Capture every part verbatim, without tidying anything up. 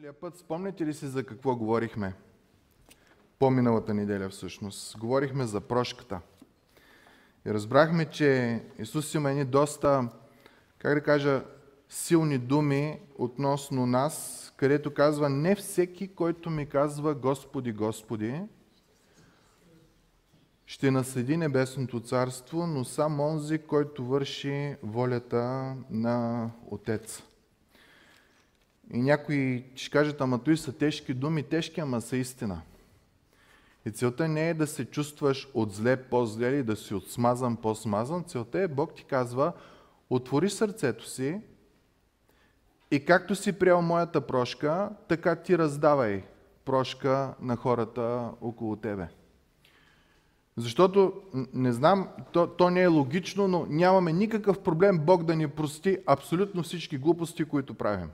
Миналия път, спомняте ли си за какво говорихме? По-миналата неделя всъщност. Говорихме за прошката. И разбрахме, че Исус има едни доста, как да кажа, силни думи относно нас, където казва: не всеки, който ми казва Господи, Господи, ще наследи небесното царство, но сам онзи, който върши волята на Отец. И някои ще кажат: ама той са тежки думи, тежки, ама са истина. И целта не е да се чувстваш от зле по-зле или да си от смазан по-смазан. Целта е, Бог ти казва: отвори сърцето си и както си приел моята прошка, така ти раздавай прошка на хората около тебе. Защото, не знам, то, то не е логично, но нямаме никакъв проблем Бог да ни прости абсолютно всички глупости, които правим.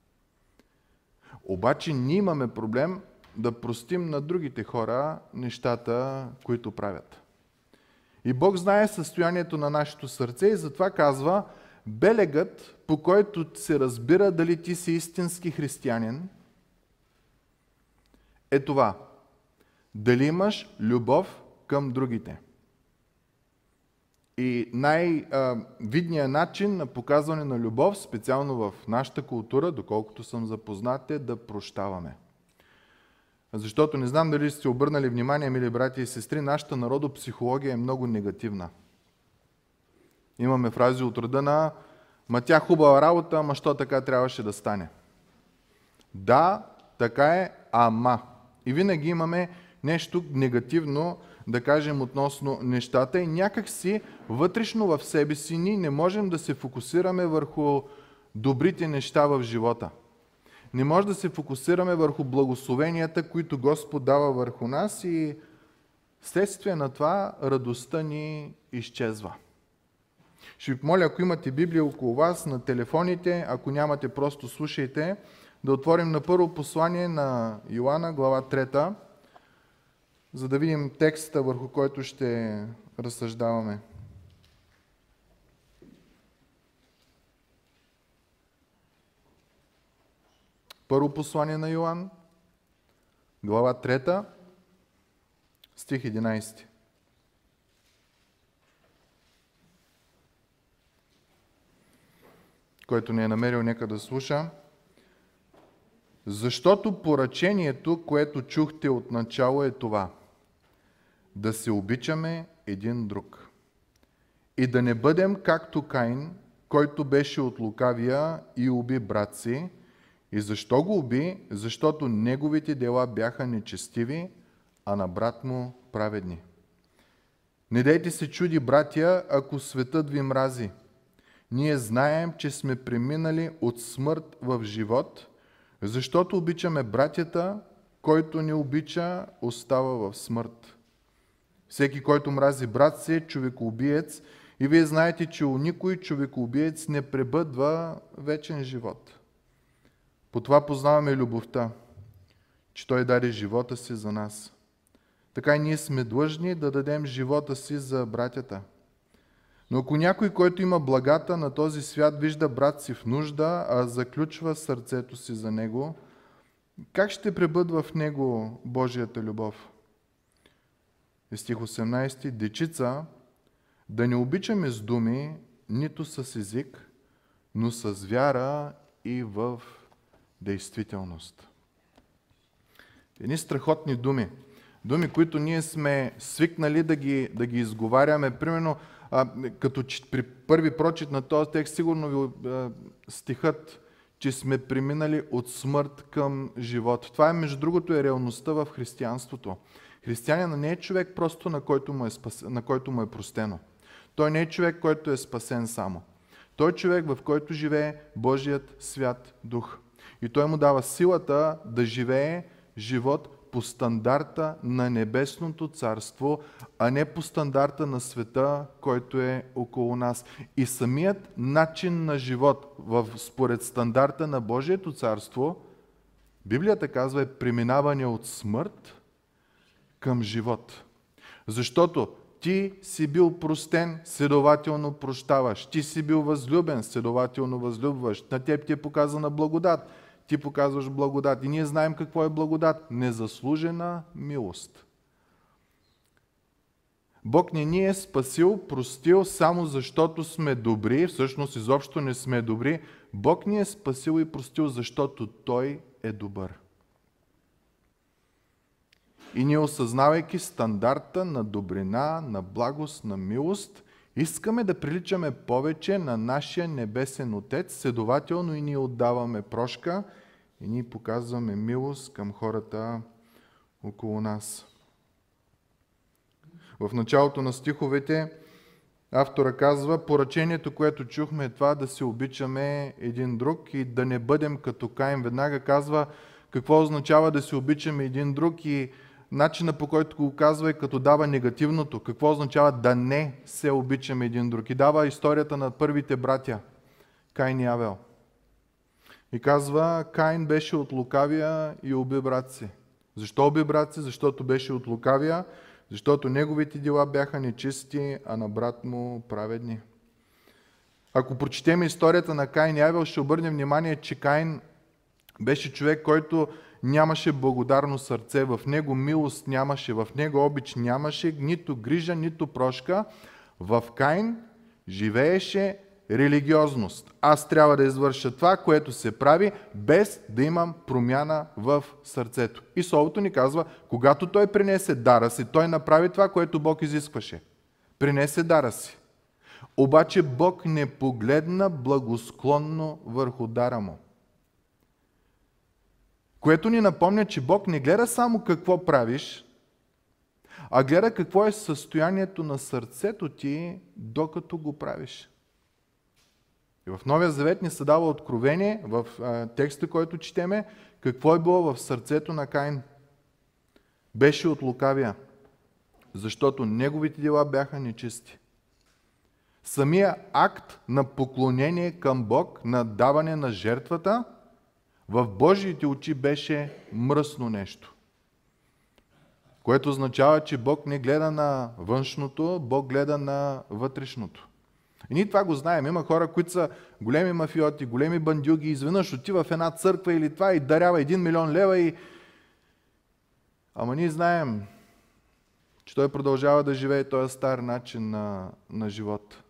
Обаче ние имаме проблем да простим на другите хора нещата, които правят. И Бог знае състоянието на нашето сърце и затова казва: белегът, по който се разбира дали ти си истински християнин, е това: дали имаш любов към другите. И най-видният начин на показване на любов, специално в нашата култура, доколкото съм запознат, е да прощаваме. Защото не знам дали сте обърнали внимание, мили братя и сестри, нашата народопсихология е много негативна. Имаме фрази от рода на: ма тя хубава работа, ама що така трябваше да стане? Да, така е, ама. И винаги имаме нещо негативно да кажем относно нещата и някак си вътрешно в себе си ние не можем да се фокусираме върху добрите неща в живота. Не може да се фокусираме върху благословенията, които Господ дава върху нас и следствие на това радостта ни изчезва. Ще ви помоля, ако имате Библия около вас, на телефоните, ако нямате, просто слушайте, да отворим на първо послание на Йоанна, глава трета, за да видим текста, върху който ще разсъждаваме. Първо послание на Йоан, глава трета, стих единайсети. Който не е намерил, нека да слуша. Защото поръчението, което чухте от начало, е това: да се обичаме един друг. И да не бъдем както Каин, който беше от лукавия и уби брат си. И защо го уби? Защото неговите дела бяха нечестиви, а на брат му праведни. Не дейте се чуди, братя, ако светът ви мрази. Ние знаем, че сме преминали от смърт в живот, защото обичаме братята, който не обича, остава в смърт. Всеки, който мрази брат си, е човекоубиец, и вие знаете, че у никой човекоубиец не пребъдва вечен живот. По това познаваме любовта, че Той даде живота си за нас. Така и ние сме длъжни да дадем живота си за братята. Но ако някой, който има благата на този свят, вижда брат си в нужда, а заключва сърцето си за него, как ще пребъдва в него Божията любов? И стих осемнайсети. Дечица, да не обичаме с думи, нито с език, но с вяра и в действителност. Едни страхотни думи. Думи, които ние сме свикнали да ги, да ги изговаряме. Примерно, а, като при първи прочит на този текст, сигурно ви а, стихът, че сме преминали от смърт към живот. Това е, между другото, е реалността в християнството. Християнин не е човек просто на който му е, спас... на който му е простено. Той не е човек, който е спасен само. Той е човек, в който живее Божият свят дух. И той му дава силата да живее живот по стандарта на небесното царство, а не по стандарта на света, който е около нас. И самият начин на живот, в, според стандарта на Божието царство, Библията казва, е преминаване от смърт към живот. Защото ти си бил простен, следователно прощаваш. Ти си бил възлюбен, следователно възлюбваш. На теб ти е показана благодат. ти показваш благодат. И ние знаем какво е благодат. Незаслужена милост. Бог не ни е спасил, простил само защото сме добри, всъщност изобщо не сме добри. Бог ни е спасил и простил, защото Той е добър. И ние, осъзнавайки стандарта на добрина, на благост, на милост, искаме да приличаме повече на нашия небесен Отец, следователно и ние отдаваме прошка и ние показваме милост към хората около нас. В началото на стиховете автора казва, поръчението, което чухме, е това да се обичаме един друг и да не бъдем като Каин. Веднага казва какво означава да се обичаме един друг и начина, по който го казва, е като дава негативното. Какво означава да не се обичаме един друг? И дава историята на първите братя, Каин и Авел. И казва, Каин беше от лукавия и уби брат си. Защо уби брат си? Защото беше от лукавия, защото неговите дела бяха нечисти, а на брат му праведни. Ако прочетем историята на Каин и Авел, ще обърнем внимание, че Каин беше човек, който нямаше благодарно сърце, в него милост нямаше, в него обич нямаше, нито грижа, нито прошка. В Каин живееше религиозност. Аз трябва да извърша това, което се прави, без да имам промяна в сърцето. И Словото ни казва, когато той принесе дара си, той направи това, което Бог изискваше. Принесе дара си. Обаче Бог не погледна благосклонно върху дара му. Което ни напомня, че Бог не гледа само какво правиш, а гледа какво е състоянието на сърцето ти, докато го правиш. И в Новия Завет ни се дава откровение, в а, текста, който четеме, какво е било в сърцето на Каин. Беше от лукавия, защото неговите дела бяха нечисти. Самия акт на поклонение към Бог, на даване на жертвата, в Божиите очи беше мръсно нещо. Което означава, че Бог не гледа на външното, Бог гледа на вътрешното. И ние това го знаем. Има хора, които са големи мафиоти, големи бандюги, изведнъж отива в една църква или това и дарява един милион лева и... Ама ние знаем, че той продължава да живее този стар начин на, на живот.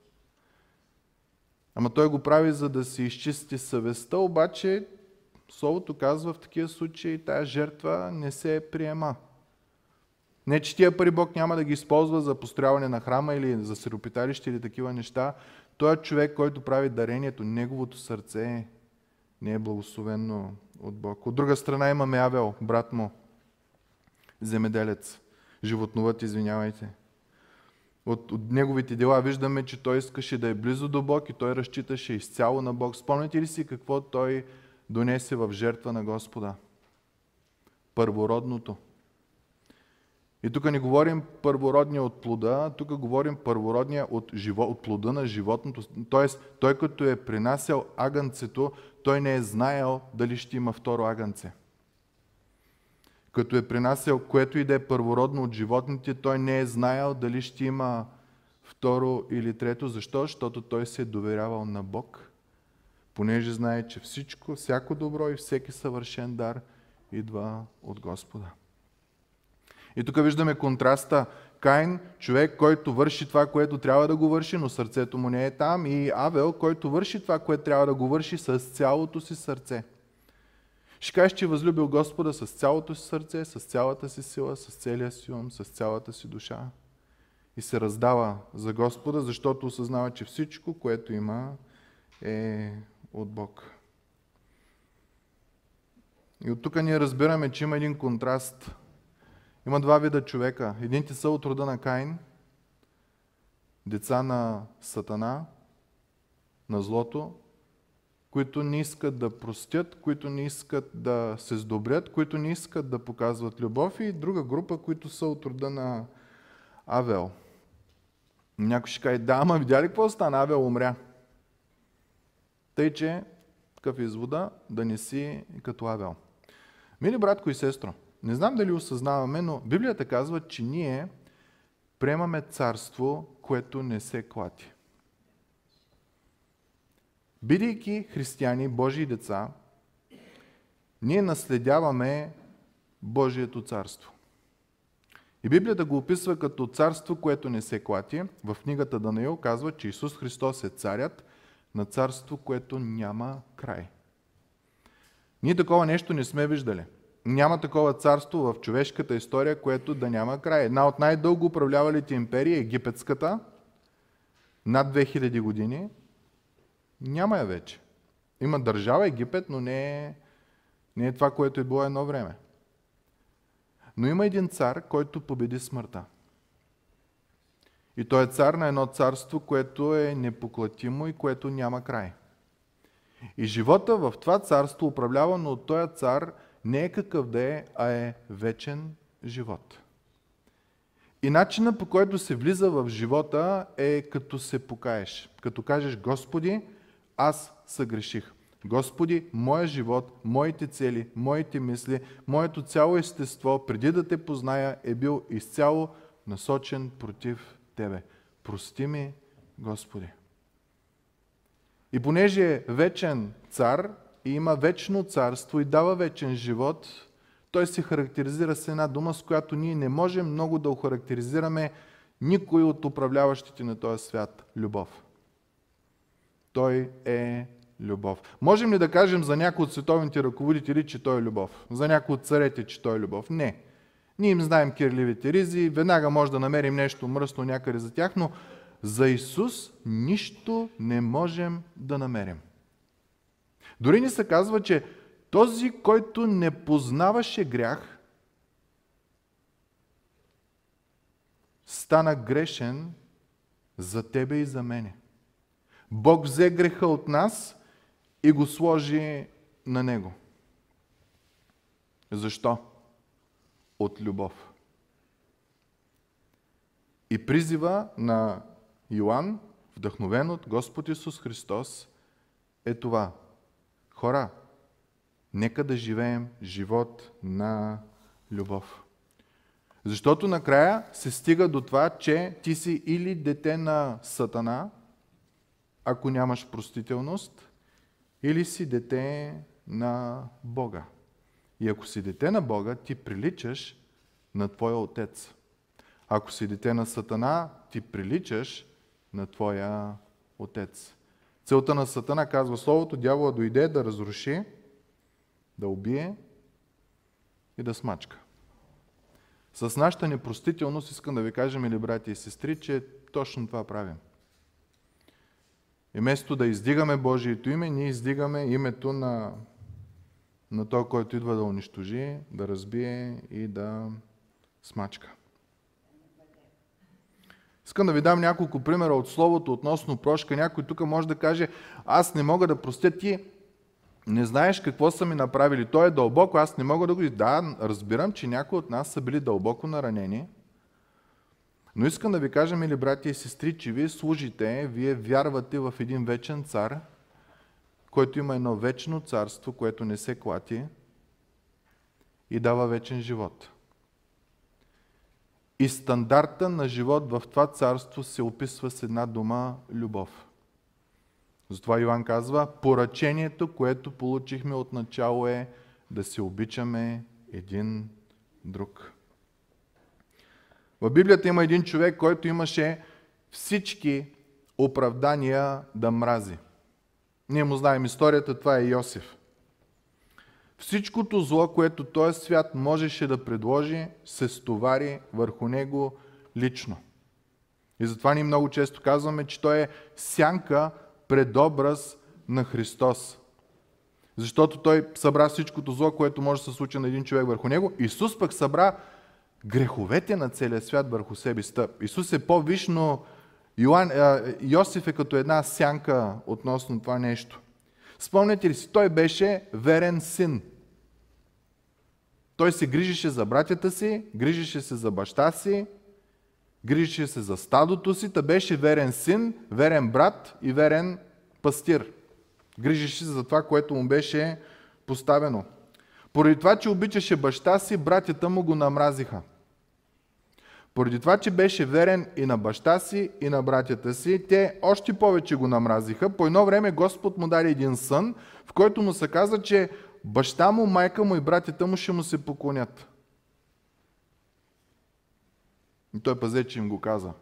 Ама той го прави, за да си изчисти съвестта, обаче Словото казва в такива случаи, тая жертва не се приема. Не, че тия пари Бог няма да ги използва за построяване на храма или за сиропиталище или такива неща. Той е човек, който прави дарението. Неговото сърце не е благословено от Бог. От друга страна имаме Авел, брат му, земеделец, животновът, извинявайте. От, от неговите дела виждаме, че той искаше да е близо до Бог и той разчиташе изцяло на Бог. Спомняте ли си какво той донесе в жертва на Господа? Първородното. И тук не говорим първородния от плода, тук говорим първородния от, живо, от плода на животното. Тоест, той като е принасял агънцето, той не е знаел дали ще има второ агънце. Като е принасял което и да е първородно от животните, той не е знаел дали ще има второ или трето. Защо? Защото той се е доверявал на Бог, понеже знае, че всичко, всяко добро и всеки съвършен дар идва от Господа. И тук виждаме контраста. Каин, човек, който върши това, което трябва да го върши, но сърцето му не е там. И Авел, който върши това, което трябва да го върши с цялото си сърце. Ще кажеш, че е възлюбил Господа с цялото си сърце, с цялата си сила, с целия си ум, с цялата си душа. И се раздава за Господа, защото осъзнава, че всичко, което има, е от Бог. И от тук ние разбираме, че има един контраст. Има два вида човека. Едните са от рода на Каин, деца на Сатана, на злото, които не искат да простят, които не искат да се сдобрят, които не искат да показват любов, и друга група, които са от рода на Авел. Някой ще каже, да, ама видя ли какво стана? Авел умря. Тъй, че такъв извода да не си като Авел. Мили братко и сестро, не знам дали осъзнаваме, но Библията казва, че ние приемаме царство, което не се клати. Бидейки християни, Божии деца, ние наследяваме Божието царство. И Библията го описва като царство, което не се клати. В книгата Данаил казва, че Исус Христос е царят на царство, което няма край. Ние такова нещо не сме виждали. Няма такова царство в човешката история, което да няма край. Една от най-дълго управлявалите империи, египетската, над две хиляди години, няма я вече. Има държава Египет, но не е, не е това, което е било едно време. Но има един цар, който победи смъртта. И той е цар на едно царство, което е непоклатимо и което няма край. И живота в това царство, управлявано от този цар, не е какъв да е, а е вечен живот. И начинът, по който се влиза в живота, е като се покаеш. Като кажеш: Господи, аз съгреших. Господи, моя живот, моите цели, моите мисли, моето цяло естество, преди да те позная, е бил изцяло насочен против Тебе. Прости ми, Господи. И понеже е вечен цар и има вечно царство и дава вечен живот, той се характеризира с една дума, с която ние не можем много да охарактеризираме никой от управляващите на този свят – любов. Той е любов. Можем ли да кажем за някои от световните ръководители, че той е любов? За някои от царете, че той е любов? Не. Ние им знаем кирливите ризи, веднага може да намерим нещо мръсно някъде за тях, но за Исус нищо не можем да намерим. Дори ни се казва, че този, който не познаваше грях, стана грешен за тебе и за мене. Бог взе греха от нас и го сложи на Него. Защо? От любов. И призива на Йоан, вдъхновен от Господ Исус Христос, е това. Хора, нека да живеем живот на любов. Защото накрая се стига до това, че ти си или дете на Сатана, ако нямаш простителност, или си дете на Бога. И ако си дете на Бога, ти приличаш на твоя отец. Ако си дете на Сатана, ти приличаш на твоя отец. Целта на Сатана, казва Словото, дявола дойде да разруши, да убие и да смачка. С нашата непростителност искам да ви кажа, мили брати и сестри, че точно това правим. И вместо да издигаме Божието име, ние издигаме името на, на той, който идва да унищожи, да разбие и да смачка. Искам да ви дам няколко примера от Словото относно прошка. Някой тук може да каже: аз не мога да простя, ти не знаеш какво са ми направили. То е дълбоко, аз не мога да го... Да, разбирам, че някои от нас са били дълбоко наранени. Но искам да ви кажа, мили брати и сестри, че вие служите, вие вярвате в един вечен цар, който има едно вечно царство, което не се клати и дава вечен живот. И стандарта на живот в това царство се описва с една дума – любов. Затова Йоан казва: поръчението, което получихме от начало, е да се обичаме един друг. В Библията има един човек, който имаше всички оправдания да мрази. Ние му знаем историята, това е Йосиф. Всичкото зло, което този свят можеше да предложи, се стовари върху него лично. И затова ние много често казваме, че той е сянка, предобраз на Христос. Защото той събра всичкото зло, което може да се случи на един човек върху него. Исус пък събра греховете на целия свят върху себе си. Исус е по-виш, но Йоан, Йосиф е като една сянка относно това нещо. Спомняте ли си, той беше верен син. Той се грижеше за братята си, грижеше се за баща си, грижеше се за стадото си, та беше верен син, верен брат и верен пастир. Грижеше се за това, което му беше поставено. Поради това, че обичаше баща си, братята му го намразиха. Поради това, че беше верен и на баща си, и на братята си, те още повече го намразиха. По едно време Господ му даде един сън, в който му се каза, че баща му, майка му и братята му ще му се поклонят. И той пазе, че им го каза.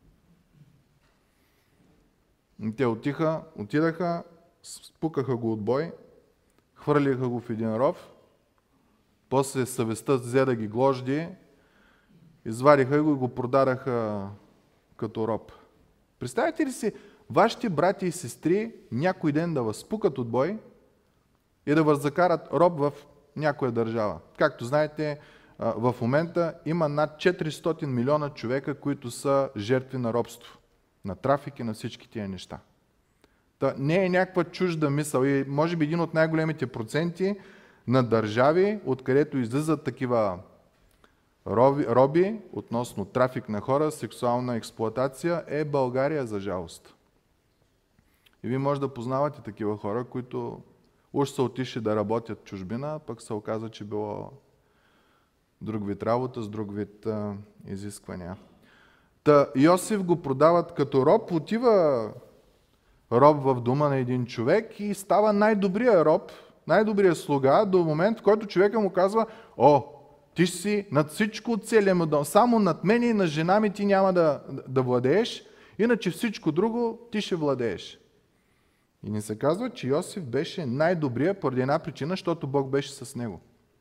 И те отиха, отидаха, спукаха го от бой, хвърлиха го в един ров, после съвестта взе да ги гложди, извадиха го и го продадаха като роб. Представете ли си вашите брати и сестри някой ден да възпукат от бой и да въззакарат роб в някоя държава? Както знаете, в момента има над четиристотин милиона човека, които са жертви на робство, на трафик и на всички тия неща. Та не е някаква чужда мисъл и може би един от най-големите проценти на държави, откъдето излизат такива роби, роби относно трафик на хора, сексуална експлоатация, е България, за жалост. И вие може да познавате такива хора, които уж са отишли да работят в чужбина, пък се оказа, че било друг вид работа, с друг вид а, изисквания. Та Йосиф го продават като роб, отива роб в дома на един човек и става най-добрия роб, най-добрия слуга до момент, в който човека му казва: о, ти си над всичко от целия му дом, само над мен и на жена ми ти няма да, да владееш, иначе всичко друго ти ще владееш. И ни се казва, че Йосиф беше най-добрия поради една причина, защото Бог беше с него.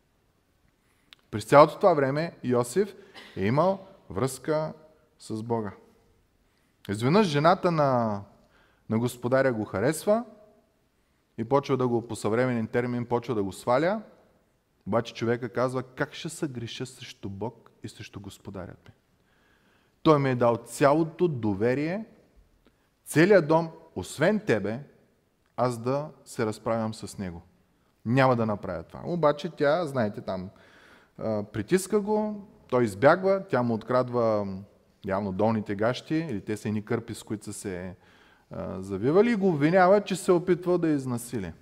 През цялото това време Йосиф е имал връзка с Бога. Изведнъж жената на, на господаря го харесва и почва да го, по съвременен термин, почва да го сваля, обаче човека казва: как ще се греша срещу Бог и срещу господарят ми? Той ми е дал цялото доверие, целият дом, освен тебе, аз да се разправям с него. Няма да направя това. Обаче тя, знаете, там притиска го, той избягва, тя му открадва явно долните гащи, или те са едни кърпи, с които са се а, завивали, и го обвинява, че се опитва да изнасили.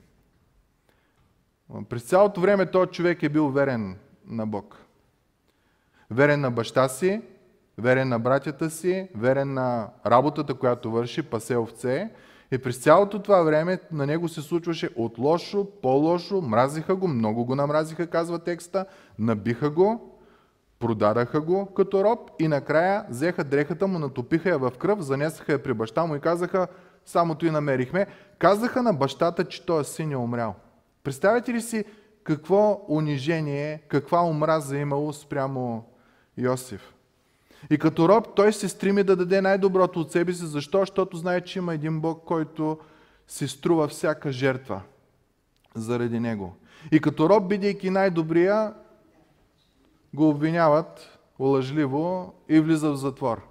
През цялото време този човек е бил верен на Бог. Верен на баща си, верен на братята си, верен на работата, която върши, пасе овце. И през цялото това време на него се случваше от лошо, по-лошо, мразиха го, много го намразиха, казва текста, набиха го, продадаха го като роб и накрая взеха дрехата му, натопиха я в кръв, занесаха я при баща му и казаха: само той намерихме. Казаха на бащата, че този син е умрял. Представете ли си какво унижение, каква омраза е имало спрямо Йосиф? И като роб той се стреми да даде най-доброто от себе си. Защо? Защото знае, че има един Бог, който се струва всяка жертва заради него. И като роб, бидейки най-добрия, го обвиняват лъжливо и влиза в затвор.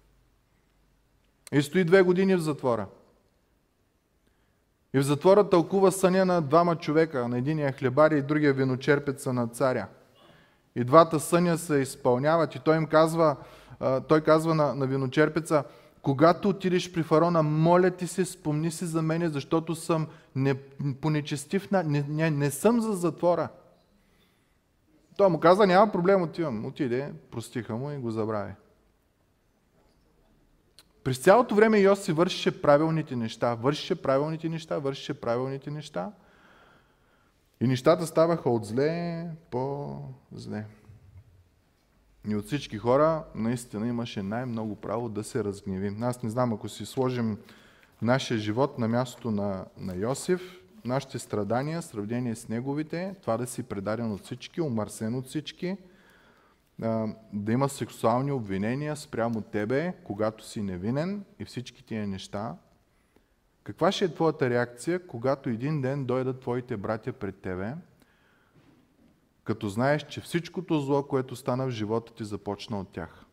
И стои две години в затвора. И в затвора тълкува съня на двама човека, на единия хлебаря и другия виночерпеца на царя. И двата съня се изпълняват и той им казва, той казва на, на виночерпеца: когато отидеш при фараона, моля ти се, спомни си за мене, защото съм не, понечестив, не, не, не съм за затвора. Той му каза: няма проблем, отивам. Отиде, простиха му и го забрави. През цялото време Йосиф вършеше правилните неща, вършеше правилните неща, вършеше правилните неща и нещата ставаха от зле по-зле. И от всички хора наистина имаше най-много право да се разгневим. Аз не знам, ако си сложим нашия живот на мястото на, на Йосиф, нашите страдания, сравнение с неговите, това да си предаден от всички, омърсен от всички, да има сексуални обвинения спрямо тебе, когато си невинен и всички тия неща. Каква ще е твоята реакция, когато един ден дойдат твоите братя пред тебе, като знаеш, че всичкото зло, което стана в живота ти, започна от тях?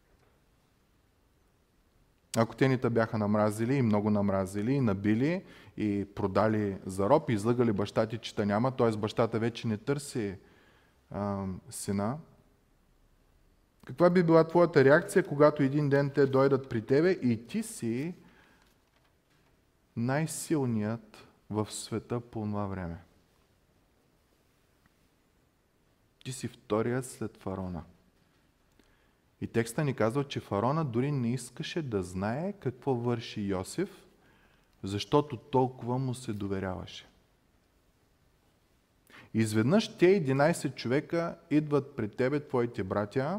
Ако те ни те бяха намразили и много намразили, и набили, и продали за роб, и излъгали баща ти, че те няма, т.е. бащата вече не търси а, сина, каква би била твоята реакция, когато един ден те дойдат при тебе и ти си най-силният в света по това време? Ти си вторият след фараона. И текста ни казва, че фараона дори не искаше да знае какво върши Йосиф, защото толкова му се доверяваше. Изведнъж те единайсет човека идват при тебе, твоите братя.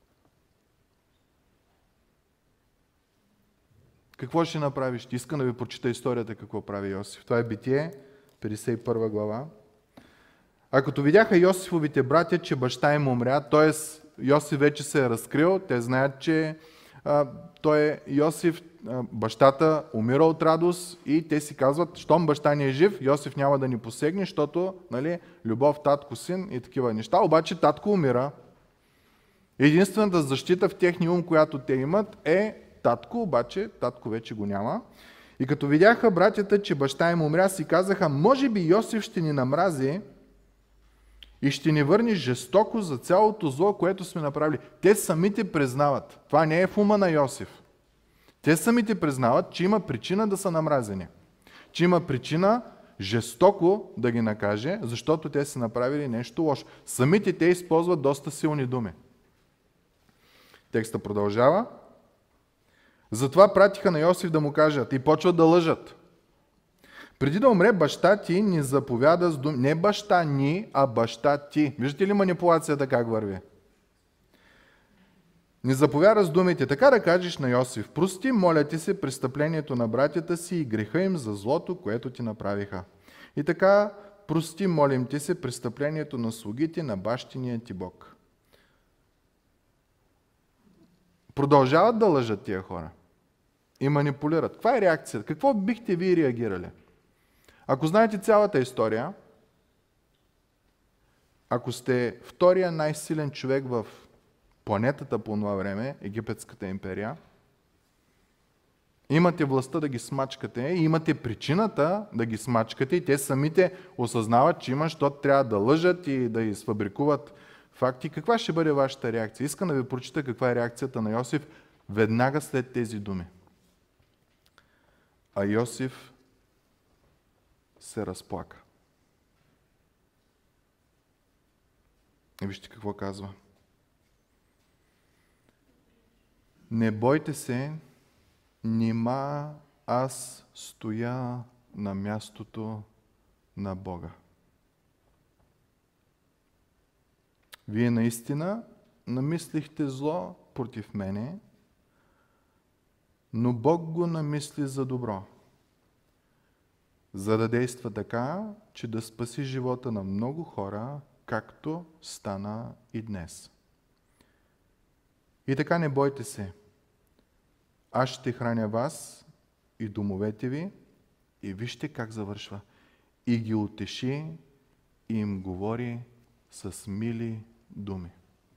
Какво ще направиш? Искам да ви прочита историята какво прави Йосиф. Това е Битие, петдесет и първа глава. А като видяха Йосифовите братя, че баща им умря, т.е. Йосиф вече се е разкрил, те знаят, че а, той е Йосиф, а, бащата умира от радост и те си казват, щом баща ни е жив, Йосиф няма да ни посегне, защото нали, любов, татко, син и такива неща. Обаче татко умира. Единствената защита в техния ум, която те имат е татко, обаче татко вече го няма. И като видяха братята, че баща им умря, си казаха, може би Йосиф ще ни намрази и ще ни върне жестоко за цялото зло, което сме направили. Те самите признават. Това не е в ума на Йосиф. Те самите признават, че има причина да са намразени. Че има причина жестоко да ги накаже, защото те са направили нещо лошо. Самите те използват доста силни думи. Текста продължава. Затова пратиха на Йосиф да му кажат и почват да лъжат. Преди да умре, баща ти ни заповяда с думи. Не баща ни, а баща ти. Виждате ли манипулацията как върви? Ни заповяда с думите. Така да кажеш на Йосиф, прости, моля ти се, престъплението на братята си и греха им за злото, което ти направиха. И така, прости, молим ти се, престъплението на слугите на бащиния ти Бог. Продължават да лъжат тия хора и манипулират. Каква е реакцията? Какво бихте ви реагирали? Ако знаете цялата история, ако сте втория най-силен човек в планетата по това време, Египетската империя, имате властта да ги смачкате и имате причината да ги смачкате и те самите осъзнават, че има, защото трябва да лъжат и да изфабрикуват факти. Каква ще бъде вашата реакция? Искам да ви прочита каква е реакцията на Йосиф веднага след тези думи. А Йосиф се разплака. И вижте какво казва. Не бойте се, нима аз стоя на мястото на Бога. Вие наистина намислихте зло против мене, но Бог го намисли за добро, за да действа така, че да спаси живота на много хора, както стана и днес. И така не бойте се. Аз ще храня вас и домовете ви и вижте как завършва. И ги утеши и им говори с мили думи.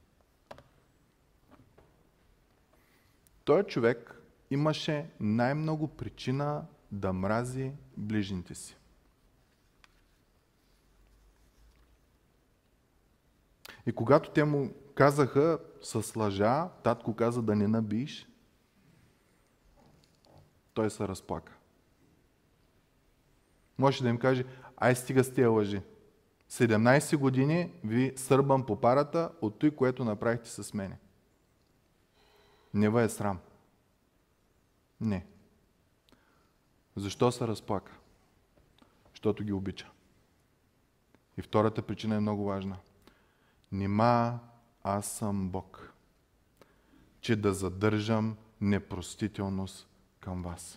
Той човек имаше най-много причина да мрази ближните си. И когато те му казаха с лъжа, татко каза да не набиеш, той се разплака. Може да им каже, ай стига с тия лъжи. седемнайсет години ви сърбам по парата от той, което направихте с мене. Не ви е срам. Не. Защо се разплака? Защото ги обича. И втората причина е много важна. Нима аз съм Бог, че да задържам непростителност към вас.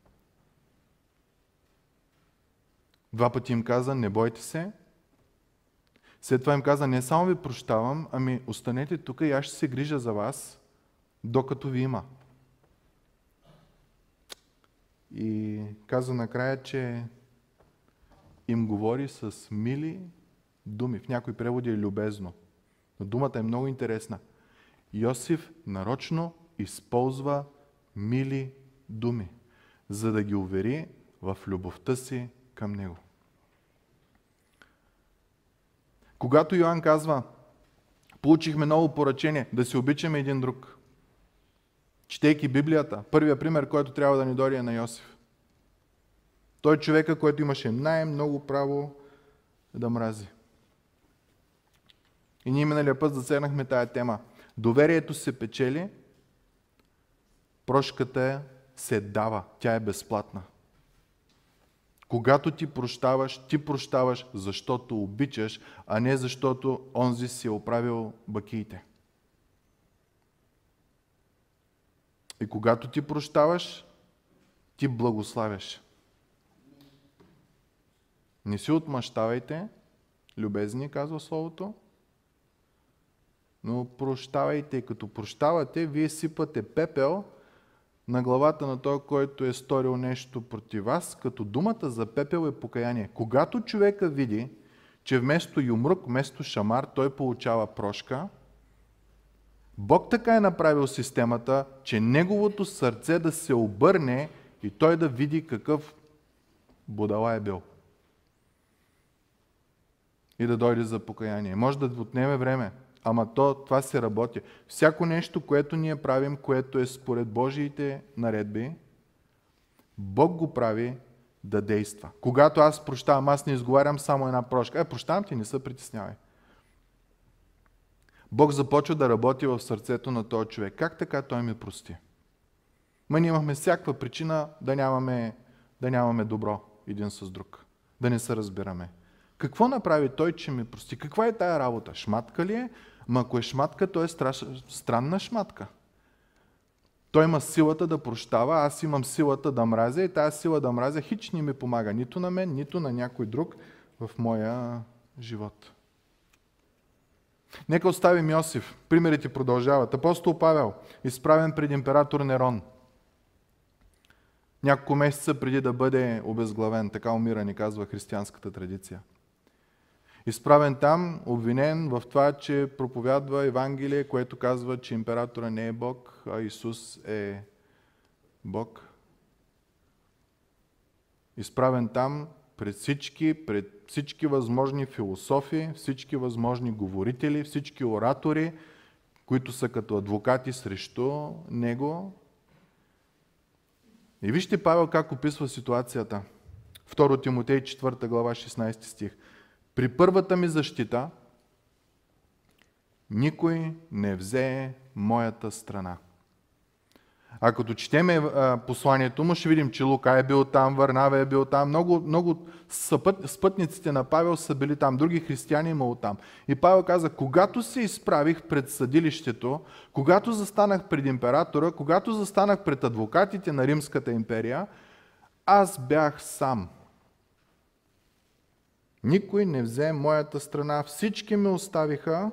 Два пъти им каза, не бойте се. След това им каза, не само ви прощавам, ами останете тук и аз ще се грижа за вас, докато ви има. И каза накрая, че им говори с мили думи. В някои преводи е любезно. Но думата е много интересна. Йосиф нарочно използва мили думи, за да ги увери в любовта си към него. Когато Йоан казва, получихме ново поръчение да се обичаме един друг, четейки Библията, първият пример, който трябва да ни дойде е на Йосиф. Той е човека, който имаше най-много право да мрази. И ние миналия път засегнахме тая тема. Доверието се печели, прошката се дава, тя е безплатна. Когато ти прощаваш, ти прощаваш, защото обичаш, а не защото онзи си е оправил бакиите. И когато ти прощаваш, ти благославяш. Не си отмъщавайте, любезни, казва Словото, но прощавайте. И като прощавате, вие сипате пепел на главата на той, който е сторил нещо против вас, като думата за пепел е покаяние. Когато човека види, че вместо юмрук, вместо шамар, той получава прошка, Бог така е направил системата, че неговото сърце да се обърне и той да види какъв будала е бил. И да дойде за покаяние. Може да отнеме време, ама то, това се работи. Всяко нещо, което ние правим, което е според Божиите наредби, Бог го прави да действа. Когато аз прощавам, аз не изговарям само една прошка. Е, прощавам ти, не се притеснявай. Бог започва да работи в сърцето на този човек. Как така той ми прости? Ма ние имахме всякаква причина да нямаме, да нямаме добро един с друг. Да не се разбираме. Какво направи той, че ми прости? Каква е тая работа? Шматка ли е? Ма ако е шматка, то е страш... странна шматка. Той има силата да прощава, аз имам силата да мразя и тази сила да мразя хич не ми помага нито на мен, нито на някой друг в моя живот. Нека оставим Йосиф. Примерите продължават. Апостол Павел, изправен пред император Нерон. Няколко месеца преди да бъде обезглавен, така умира, ни казва християнската традиция. Изправен там, обвинен в това, че проповядва Евангелие, което казва, че императора не е Бог, а Исус е Бог. Изправен там пред всички, пред всички възможни философи, всички възможни говорители, всички оратори, които са като адвокати срещу него. И вижте Павел как описва ситуацията. Второ Тимотей четвърта глава шестнадесети стих. При първата ми защита никой не взе моята страна. А като четеме а, посланието му, ще видим, че Лука е бил там, Варнава е бил там, много, много съпът, спътниците на Павел са били там, други християни имало там. И Павел каза, когато се изправих пред съдилището, когато застанах пред императора, когато застанах пред адвокатите на Римската империя, аз бях сам. Никой не взе моята страна, всички ме оставиха,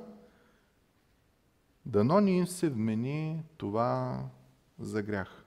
дано ни им се вмени това за грях.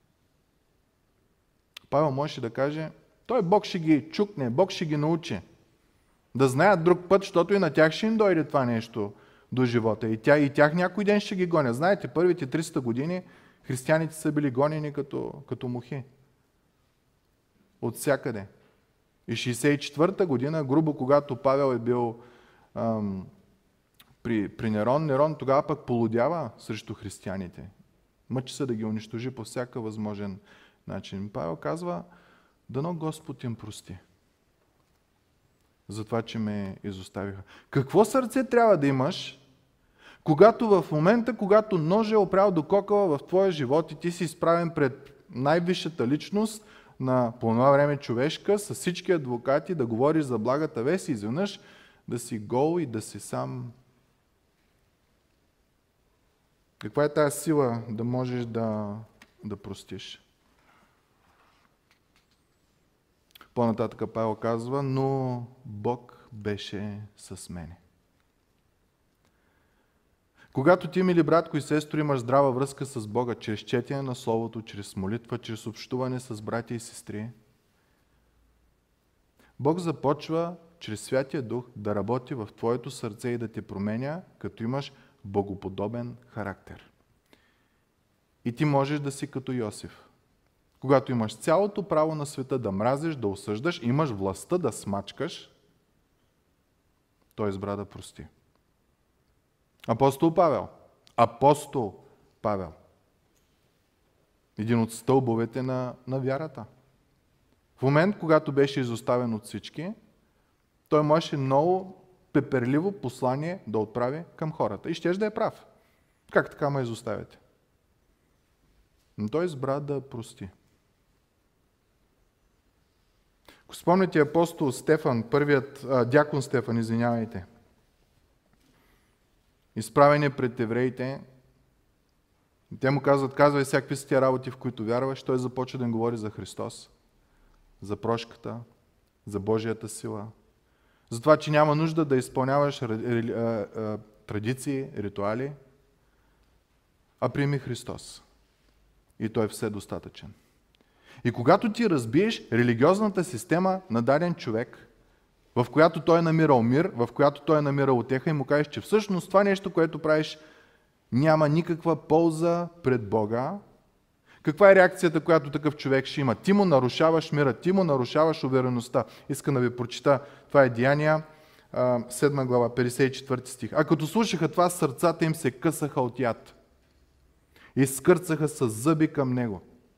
Павел можеше да каже, той Бог ще ги чукне, Бог ще ги научи да знаят друг път, защото и на тях ще им дойде това нещо до живота. И, тя, и тях някой ден ще ги гоня. Знаете, първите триста години християните са били гонени като, като мухи. От всякъде. И шейсет и четвърта година, грубо когато Павел е бил ам, при, при Нерон, Нерон тогава пък полудява срещу християните. Мъчи се да ги унищожи по всяка възможен начин. Павел казва, дано Господ им прости за това, че ме изоставиха. Какво сърце трябва да имаш, когато в момента, когато ножа е опрял до кокала в твоя живот и ти си изправен пред най-висшата личност на по това време човешка, с всички адвокати, да говориш за благата вест и изведнъж да си гол и да си сам. Каква е тази сила да можеш да, да простиш? По-нататък Павел казва, но Бог беше с мене. Когато ти, мили братко и сестро, имаш здрава връзка с Бога, чрез четене на Словото, чрез молитва, чрез общуване с братя и сестри, Бог започва чрез Святия Дух да работи в твоето сърце и да те променя, като имаш богоподобен характер. И ти можеш да си като Йосиф. Когато имаш цялото право на света да мразиш, да осъждаш, имаш властта да смачкаш, той избра да прости. Апостол Павел. Апостол Павел. Един от стълбовете на, на вярата. В момент, когато беше изоставен от всички, той можеше много пеперливо послание да отправи към хората. И щеш да е прав. Как така ме изоставяте? Но той избра да прости. Ако спомните апостол Стефан, първият, а, дякон Стефан, извинявайте, изправени пред евреите, те му казват, казвай всякакви са тия работи, в които вярваш, той започва да им говори за Христос, за прошката, за Божията сила, за това, че няма нужда да изпълняваш традиции, ритуали, а приеми Христос. И той е все достатъчен. И когато ти разбиеш религиозната система на даден човек, в която той е намирал мир, в която той е намирал утеха и му кажеш, че всъщност това нещо, което правиш, няма никаква полза пред Бога, каква е реакцията, която такъв човек ще има? Ти му нарушаваш мира, ти му нарушаваш увереността. Искам да ви прочита, това е Деяния, седма глава, петдесет и четвърти стих. А като слушаха това, сърцата им се късаха от яд и скърцаха с зъби към него.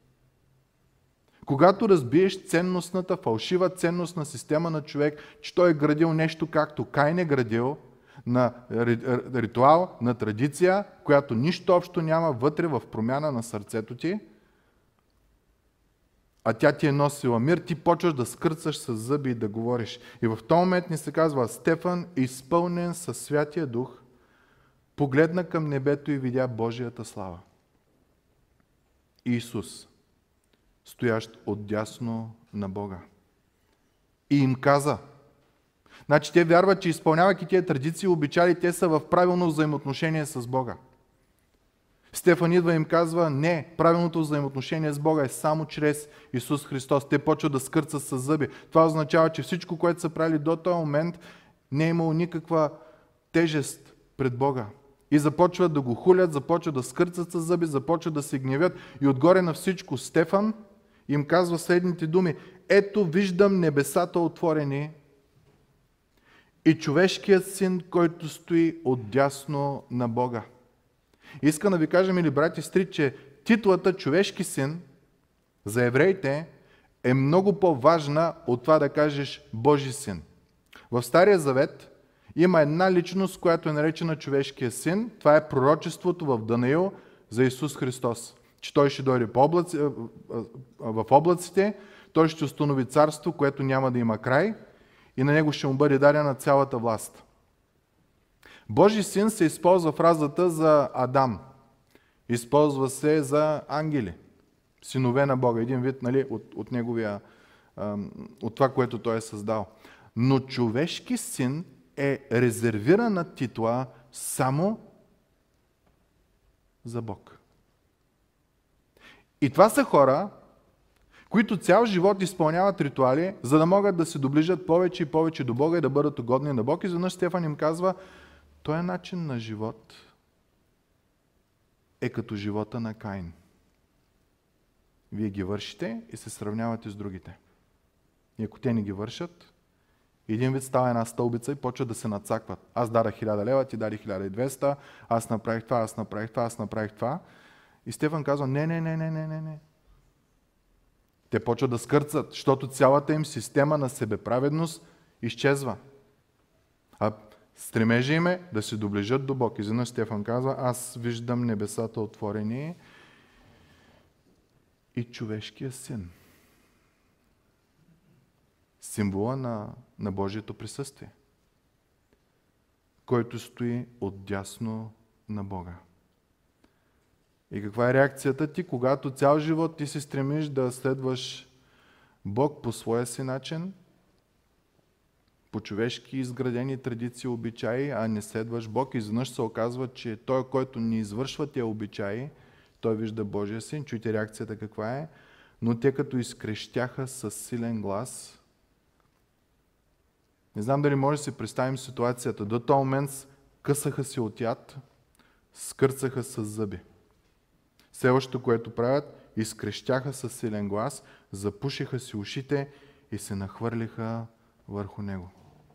Когато разбиеш ценностната, фалшива ценностна система на човек, че той е градил нещо както Каин е градил, на ритуал, на традиция, която нищо общо няма вътре в промяна на сърцето ти, а тя ти е носила мир, ти почваш да скърцаш с зъби и да говориш. И в този момент ни се казва, Стефан, изпълнен със Святия Дух, погледна към небето и видя Божията слава. Исус, стоящ отдясно на Бога. И им каза, значи те вярват, че изпълнявайки тия традиции и обичали, те са в правилно взаимоотношение с Бога. Стефан идва и им казва, не, правилното взаимоотношение с Бога е само чрез Исус Христос. Те почват да скърцат с зъби. Това означава, че всичко, което са правили до този момент, не е имало никаква тежест пред Бога. И започват да го хулят, започват да скърцат с зъби, започват да се гневят. И отгоре на всичко Стефан им казва следните думи. Ето виждам небесата отворени и човешкият син, който стои отдясно на Бога. Искам да ви кажа, мили брати и сестри, че титлата човешки син за евреите е много по-важна от това да кажеш Божи син. В Стария Завет има една личност, която е наречена човешкия син. Това е пророчеството в Данаил за Исус Христос. Че той ще дойде по облаци, в облаците, той ще установи царство, което няма да има край и на него ще му бъде дадена цялата власт. Божи син се използва фразата за Адам. Използва се за ангели. Синове на Бога. Един вид, нали, от, от, неговия, от това, което той е създал. Но човешки син е резервирана титла само за Бог. И това са хора, които цял живот изпълняват ритуали, за да могат да се доближат повече и повече до Бога и да бъдат угодни на Бог. И изведнъж Стефан им казва, този начин на живот е като живота на Каин. Вие ги вършите и се сравнявате с другите. И ако те не ги вършат, един вид става една стълбица и почва да се надцакват. Аз дадах хиляда лева, ти даде хиляда и двеста, аз направих това, аз направих това, аз направих това. И Стефан казва, не, не, не, не, не, не, не. Те почват да скърцат, защото цялата им система на себеправедност изчезва. А стремежа им е да се доближат до Бог. Изведнъж Стефан казва, аз виждам небесата отворени и човешкия син. Символа на, на Божието присъствие, който стои отдясно на Бога. И каква е реакцията ти, когато цял живот ти се стремиш да следваш Бог по своя си начин, по човешки изградени традиции, обичаи, а не следваш Бог. И изведнъж се оказва, че той, който не извършва тия обичаи, той вижда Божия син. Чуйте реакцията каква е. Но те като изкрещяха с силен глас. Не знам дали може да си представим ситуацията. До този момент късаха се от яд, скърцаха с зъби. Следващото, което правят, изкрещяха с силен глас, запушиха си ушите и се нахвърлиха върху него.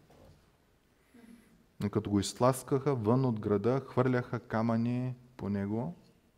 И като го изтласкаха вън от града, хвърляха камъни по него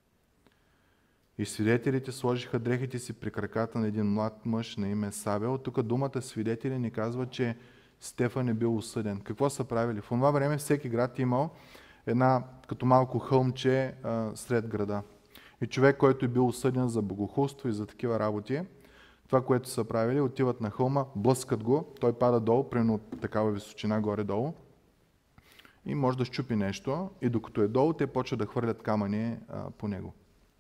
и свидетелите сложиха дрехите си при краката на един млад мъж на име Савел. Тук думата свидетели ни казва, че Стефан е бил осъден. Какво са правили? В това време всеки град е имал една като малко хълмче а, сред града. И човек, който е бил осъден за богохулство и за такива работи, това, което са правили, отиват на хълма, блъскат го, той пада долу, примерно от такава височина горе-долу и може да щупи нещо и докато е долу, те почват да хвърлят камъни а, по него.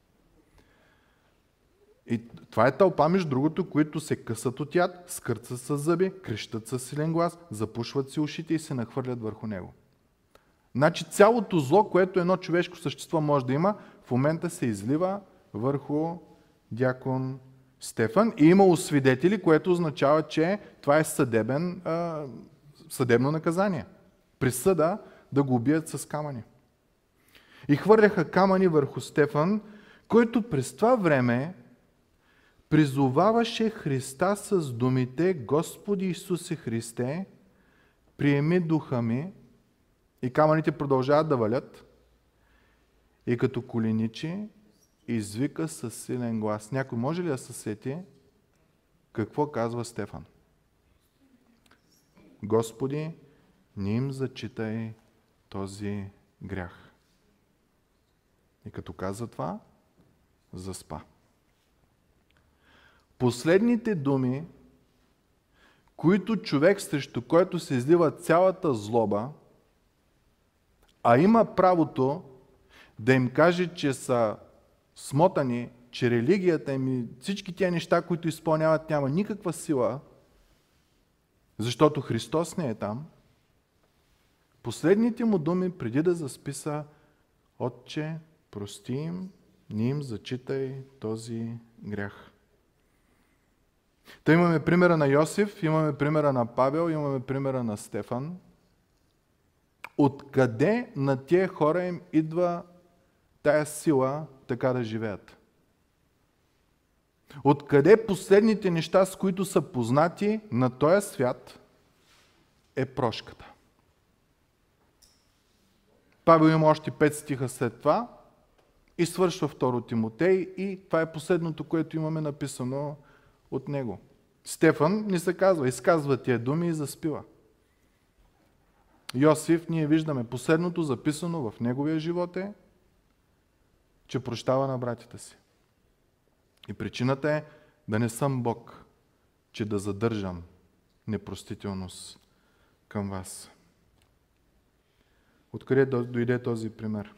И това е тълпа, между другото, които се късат от яд, скърцат с зъби, крещат със силен глас, запушват си ушите и се нахвърлят върху него. Значи цялото зло, което едно човешко същество може да има, в момента се излива върху дякон Стефан и имало свидетели, което означава, че това е съдебен, а, съдебно наказание. Присъда да го убият с камъни. И хвърляха камъни върху Стефан, който през това време призоваваше Христа с думите: Господи Исусе Христе, приеми духа ми. И камъните продължават да валят. И като коленичи, извика със силен глас. Някой може ли да се сети какво казва Стефан? Господи, не им зачитай този грях. И като каза това, заспа. Последните думи, които човек, срещу който се излива цялата злоба, а има правото да им каже, че са смотани, че религията им и всички тия неща, които изпълняват, няма никаква сила, защото Христос не е там. Последните му думи, преди да засписа: Отче, прости им, не им зачитай този грях. Та имаме примера на Йосиф, имаме примера на Павел, имаме примера на Стефан. Откъде на тия хора им идва тая сила така да живеят? Откъде последните неща, с които са познати на този свят, е прошката? Павел има още пет стиха след това и свършва второ Тимотей и това е последното, което имаме написано от него. Стефан ни се казва, изказва тия думи и заспива. Йосиф, ние виждаме последното записано в неговия живот е, че прощава на братята си. И причината е да не съм Бог, че да задържам непростителност към вас. Откъде дойде този пример?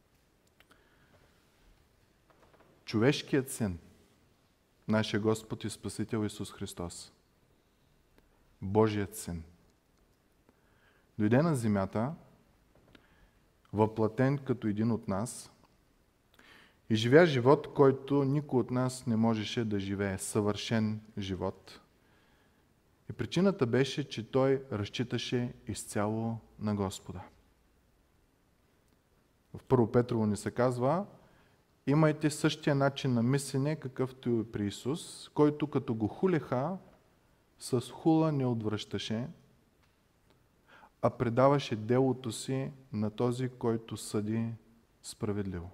Човешкият син, нашия Господ и Спасител Исус Христос, Божият син, дойде на земята, въплатен като един от нас и живя живот, който никой от нас не можеше да живее. Съвършен живот. И причината беше, че той разчиташе изцяло на Господа. В Първо Петрово ни се казва: имайте същия начин на мислене, какъвто и при Исус, който като го хулеха, с хула не отвръщаше, а предаваше делото си на този, който съди справедливо.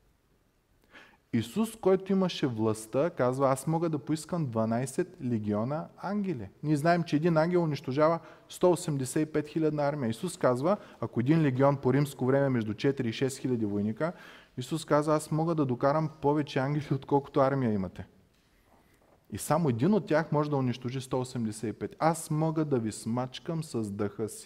Исус, който имаше властта, казва: аз мога да поискам дванайсет легиона ангели. Ние знаем, че един ангел унищожава сто осемдесет и пет хилядна армия. Исус казва, ако един легион по римско време между четири и шест хиляди войника, Исус казва: аз мога да докарам повече ангели, отколкото армия имате. И само един от тях може да унищожи сто осемдесет и пет. Аз мога да ви смачкам с дъха си.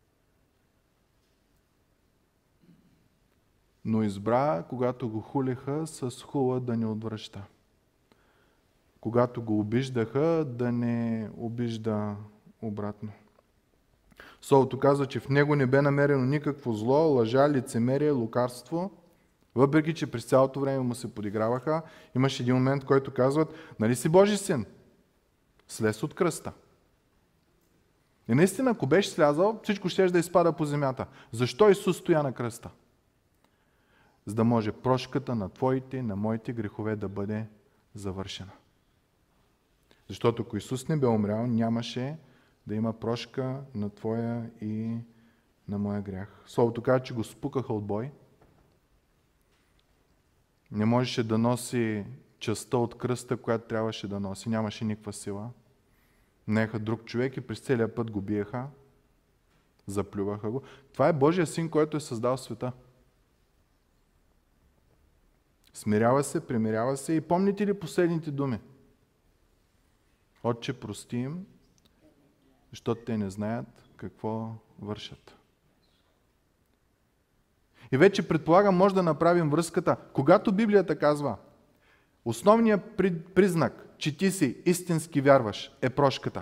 Но избра, когато го хулеха, с хула да не отвръща. Когато го обиждаха, да не обижда обратно. Словото казва, че в него не бе намерено никакво зло, лъжа, лицемерие, лукавство. Въпреки че през цялото време му се подиграваха, имаше един момент, който казват: нали си Божи син? Слез от кръста. И наистина, ако беше слязал, всичко ще да изпада по земята. Защо Исус стоя на кръста? За да може прошката на твоите и на моите грехове да бъде завършена. Защото ако Исус не бе умрял, нямаше да има прошка на твоя и на моя грях. Словото казва, че го спукаха от бой. Не можеше да носи частта от кръста, която трябваше да носи. Нямаше никаква сила. Неха друг човек и през целия път го биеха. Заплюваха го. Това е Божия син, който е създал света. Смирява се, примирява се и помните ли последните думи? Отче, прости им, защото те не знаят какво вършат. И вече предполагам, може да направим връзката. Когато Библията казва, основният признак, че ти си истински вярваш, е прошката.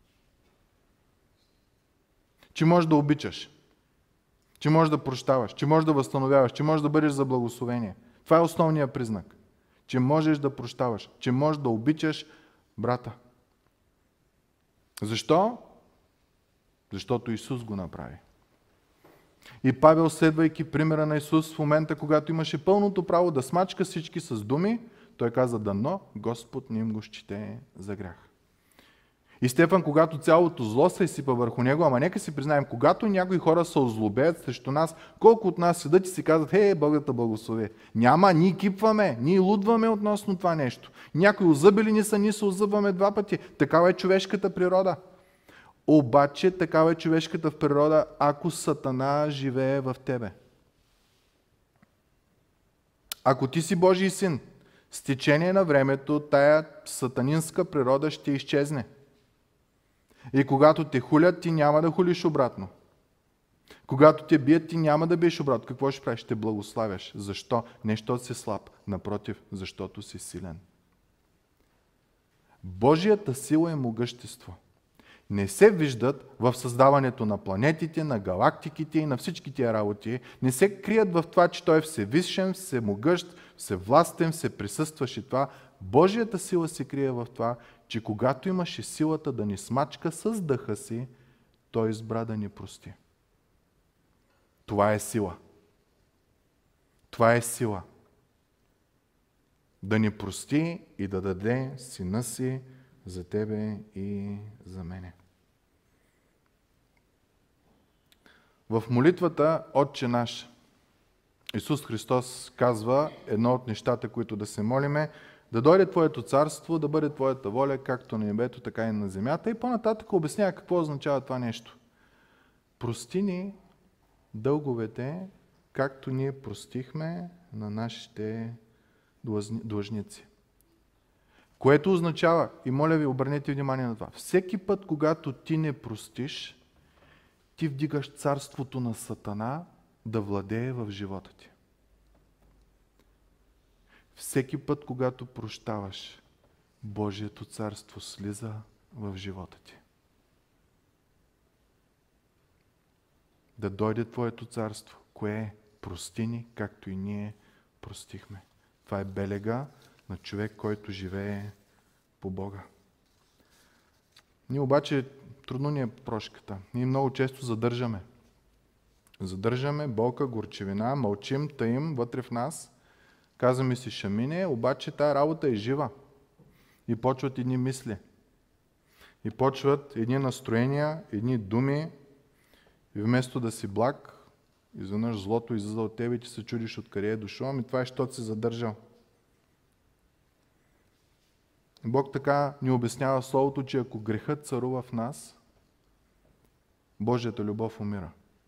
Че можеш да обичаш, че можеш да прощаваш, че можеш да възстановяваш, че можеш да бъдеш за благословение. Това е основният признак. Че можеш да прощаваш, че можеш да обичаш брата. Защо? Защото Исус го направи. И Павел, следвайки примера на Исус в момента, когато имаше пълното право да смачка всички с думи, той каза, дано Господ не им го счете за грях. И Стефан, когато цялото зло се изсипа върху него, ама нека си признаем, когато някои хора се озлобеят срещу нас, колко от нас седат и си казват, хей, Бог да те благослови. Няма, ние кипваме, ние лудваме относно това нещо. Някои озъбили ни са, ние се озъбваме два пъти. Такава е човешката природа. Обаче такава е човешката в природа, ако Сатана живее в тебе. Ако ти си Божий син, с течение на времето тая сатанинска природа ще изчезне. И когато те хулят, ти няма да хулиш обратно. Когато те бият, ти няма да биеш обратно. Какво ще правиш? Ще благославяш. Защо? Не защото си слаб. Напротив, защото си силен. Божията сила е могъщество. Не се виждат в създаването на планетите, на галактиките и на всички тия работи. Не се крият в това, че той е всевисшен, всемогъщ, всевластен, всеприсъстващ и това. Божията сила се крие в това, че когато имаше силата да ни смачка с дъха си, той избра да ни прости. Това е сила. Това е сила. Да ни прости и да даде сина си за тебе и за мене. В молитвата Отче наш, Исус Христос казва едно от нещата, които да се молиме, да дойде Твоето царство, да бъде Твоята воля, както на небето, така и на земята. И по-нататък обяснява какво означава това нещо. Прости ни дълговете, както ние простихме на нашите длъжници. Което означава, и моля ви, обърнете внимание на това, всеки път, когато ти не простиш, ти вдигаш царството на Сатана да владее в живота ти. Всеки път, когато прощаваш, Божието царство слиза в живота ти. Да дойде Твоето царство. Кое е? Прости ни, както и ние простихме. Това е белега на човек, който живее по Бога. Ние обаче трудно ни е прошката. Ние много често задържаме. Задържаме болка, горчевина, мълчим, таим вътре в нас. Казваме си, ще мине, обаче тая работа е жива. И почват едни мисли. И почват едни настроения, едни думи. И вместо да си благ, изведнъж злото излиза от тебе и ти се чудиш откъде е дошло, ами това е, защото си задържал. Бог така ни обяснява Словото, че ако грехът царува в нас, Божията любов умира.